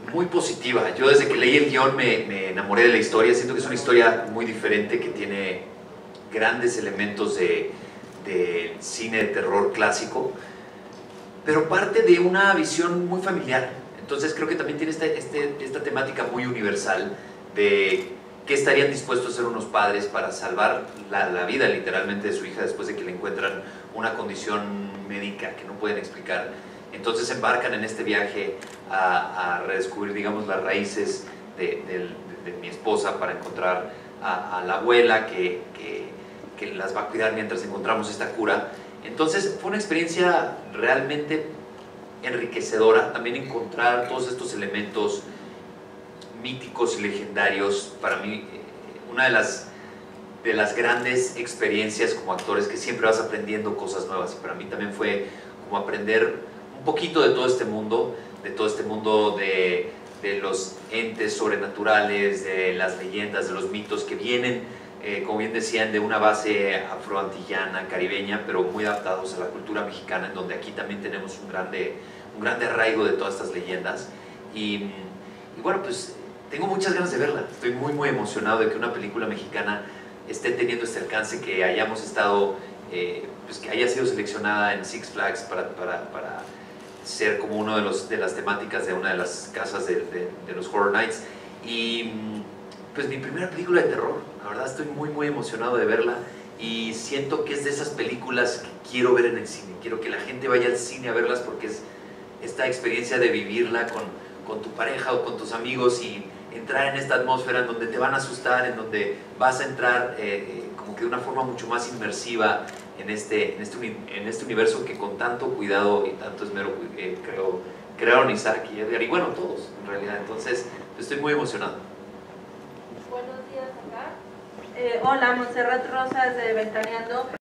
muy positiva. Yo desde que leí el guión me enamoré de la historia. Siento que es una historia muy diferente, que tiene grandes elementos de cine de terror clásico, pero parte de una visión muy familiar. Entonces creo que también tiene esta temática muy universal de qué estarían dispuestos a hacer unos padres para salvar la vida literalmente de su hija después de que le encuentran una condición médica que no pueden explicar. Entonces se embarcan en este viaje a redescubrir, digamos, las raíces de mi esposa para encontrar a la abuela que las va a cuidar mientras encontramos esta cura. Entonces fue una experiencia realmente enriquecedora, también encontrar todos estos elementos míticos y legendarios. Para mí, una de las grandes experiencias como actor es que siempre vas aprendiendo cosas nuevas, y para mí también fue como aprender un poquito de todo este mundo, de los entes sobrenaturales, de las leyendas, de los mitos que vienen, como bien decían, de una base afroantillana, caribeña, pero muy adaptados a la cultura mexicana, en donde aquí también tenemos un grande arraigo de todas estas leyendas. Y bueno, pues tengo muchas ganas de verla. Estoy muy emocionado de que una película mexicana esté teniendo este alcance, que hayamos estado, pues que haya sido seleccionada en Six Flags para ser como uno de las temáticas de una de las casas de los Horror Nights. Y pues mi primera película de terror, la verdad estoy muy emocionado de verla, y siento que es de esas películas que quiero ver en el cine. Quiero que la gente vaya al cine a verlas, porque es esta experiencia de vivirla con tu pareja o con tus amigos y entrar en esta atmósfera en donde te van a asustar, en donde vas a entrar como que de una forma mucho más inmersiva en este universo que con tanto cuidado y tanto esmero crearon Isaac y Edgar, y bueno, todos en realidad. Entonces estoy muy emocionado. Buenos días acá. Hola, Montserrat Rosas de Ventaneando.